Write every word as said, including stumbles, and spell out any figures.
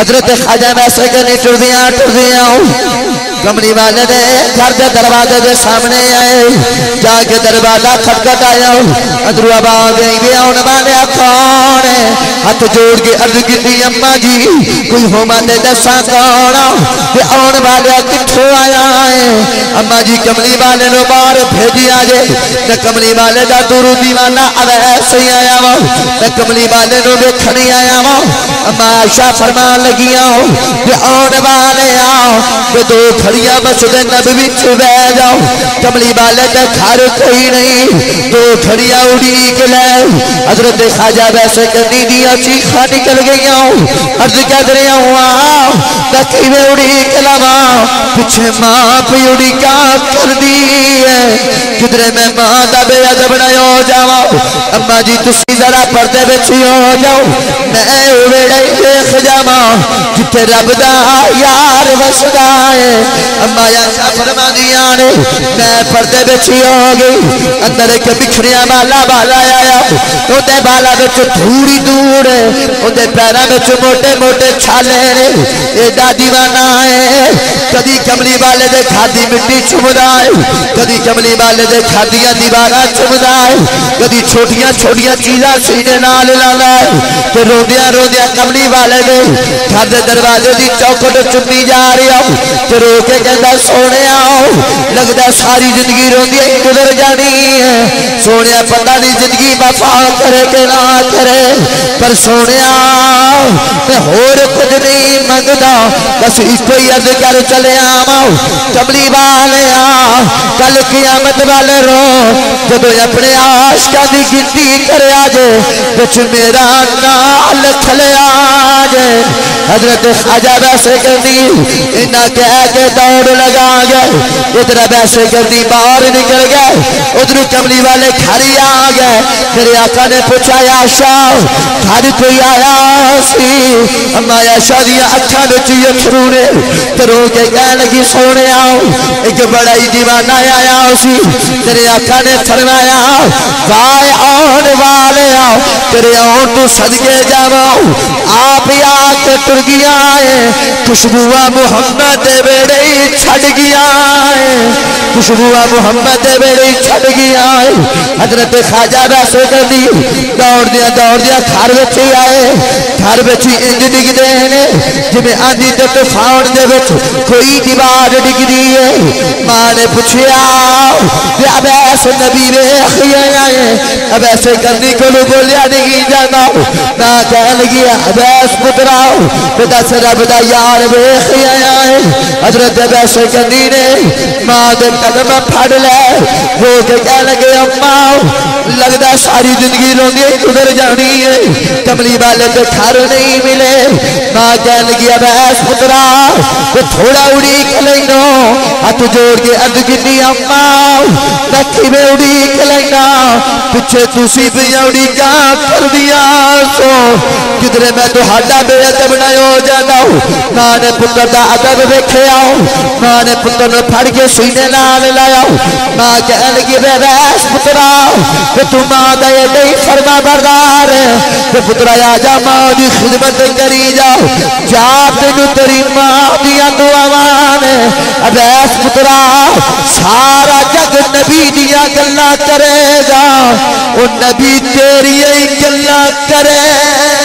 حضرت خواجہ ویسے کرنی ٹردیاں ٹردیاں کملی والے نے گھر دے دروازے دے سامنے آئے جا کے دروازہ کھٹکھٹایا ادھر آواز آئی بھی آن والے کون ہے ہاتھ جوڑ کے عرض کی اماں جی کوئی ہوما دے دساں کون تے آن والے کتھوں آیا ہے اماں جی کملی والے نو باہر بھیجی آجے تے کملی والے دا دورو دیوانہ ایسے ہی آیا وا تے کملی والے نو دیکھنی آیا وا اماں عائشہ فرمان لگیاں تے آن والے آؤ تے دو کھڑیاں مسجد نبوی چ بیٹھ جاؤ کملی والے تے گھر کوئی نہیں دو کھڑیاں اڑی کے لے حضرت خواجہ ویسے کرنی دیا چیخاں نکل گئیاں عرض کر رہا ہوں تکی میں اڑی کے لوا پیچھے ماں پہ اڑی کیا کر دی ہے کدھرے میں ماں دا بے ادب نہ ہو جاؤ اماں جی تسی ذرا پردے وچ ہو جاؤ میں ویڑے دیکھ جاواں جتھے رب دا یار وسدا ہے اماں عائشہ فرما دیاں نے میں پردے وچ ہو گئی اندر ایک بکھریاں والا بالا آیا اودے بالا وچ تھوڑی دور ہے اودے پیراں وچ موٹے موٹے چھالے نے ایڈا دیوانہ ہے کدی کملی والے دے کھادی مٹی چمدا ہے کدی کملی والے دے کھادیاں دیواراں چمدا ہے کدی چھوٹیاں چھوٹیاں چیزاں سینے نال لانا ہے تے روندیاں روندیاں کملی والے دے گھر دے دروازے دی چوکھٹ چمی جا رہی ہو تے رو کے کہندا سونیا لگدا ساری زندگی روندی گزر جانی ہے سونیا پتہ نہیں زندگی وفا کرے کہ نہ کرے پر سونیا تے ہور کچھ نہیں منگدا بس اکو ہی عرض کر چلے آواں کملی والے آ کل قیامت والے رو جب اپنے عاشقاں دی گنتی کرے آجے وچ میرا نال کھلے آجے حضرت خواجہ ویسے کرنی انہاں کہہ کے دوڑ لگا گئے ادھر ویسے کرنی باہر نکل گئے ادھر کملی والے گھر آ گئے میرے آقا نے پوچھا عائشہ گھر کوئی آیا سی اما عائشہ دیا اکھاں وچ اتھرو نے تے رو کے کہن لگی سونے آؤ ایک بڑا ہی دیوانہ آیا سی تیرے آقا نے فرمایا وائے آن والے آؤ تیرے آن تو صدقے جاؤ آپ ہی آ کے ٹر گیا ہے خوشبوہ محمد بیڑے چھڑ گیا ہے خوشبوہ محمد بیڑے چھڑ گیا ہے حضرت خواجہ ویسے کر دی دوڑ دیا دوڑ دیا گھر وچ ہی آئے گھر وچ ہی انج ڈگ دے نے جویں آندھی تے طوفان دے وچ کوئی دیوار ڈگ دی ہے ماں نے پوچھیا تے اب ایسے نبی ویکھ آئے اب ایسے کرنی کولو بولیا نہیں جانا نہ کہن لگی اب ایس پترا تے دس رب دا یار ویکھ آیا ہے حضرت ویسے کرنی نے ماں دے قدم پھڑ لے رو کے کہن لگے اماں لگدا ساری زندگی روندی گزر جانی ہے کملی والے تے گھر نہیں ملے ماں کہن لگی اب ایس پترا تے تھوڑا اڑی کے لینا ہاتھ جوڑ کے عرض کیتی اماں تکی میں اڑی کے لینا پیچھے تسی بھی اڑی کیا کر دیا سو کدھرے میں تہاڈا بے ادب نہ ہو جانا ماں نے پتر دا ادب ویکھیا ماں نے پتر نو پھڑ کے سینے نال لایا ماں کہن لگی بے ویس پترا کہ تو ماں دا یہ نہیں فرما بردار کہ پترا آ جا ماں دی خدمت کری جا جا تینو تیری ماں دیا دعاواں نے اب ایس پترا سارا جگ نبی دیا گلاں کرے گا او نبی تیری ہی گلاں کرے